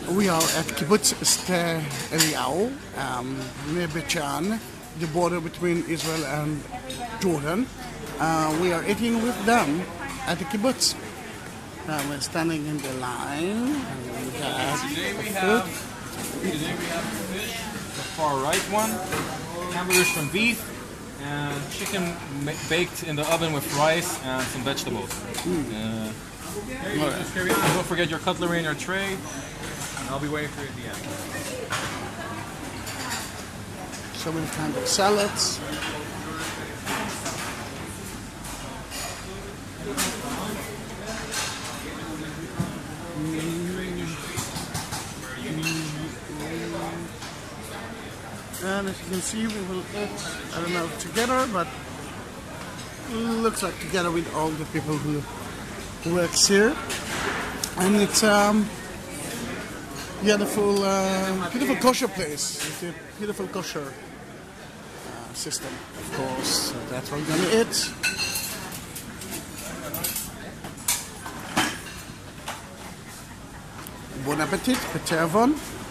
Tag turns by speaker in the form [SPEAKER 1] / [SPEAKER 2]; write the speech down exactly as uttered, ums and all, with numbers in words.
[SPEAKER 1] We are at Kibbutz Sde Eliyahu, um, near Bechan, the border between Israel and Jordan. Uh, we are eating with them at the kibbutz. Uh, we're standing in the line. And we got
[SPEAKER 2] today we have today we have fish, the far right one, hamburgers from beef, and chicken baked in the oven with rice and some vegetables. Mm. Uh, here you just carry on. Don't forget your cutlery in your tray. I'll be waiting for you at the end.
[SPEAKER 1] So many kinds of salads. And as you can see, we will eat, I don't know, together, but looks like together with all the people who, who works here. And it's um, beautiful, uh, beautiful kosher place. It's a beautiful kosher uh, system, of course. So that's what we're gonna eat. Bon appetit, Petervon.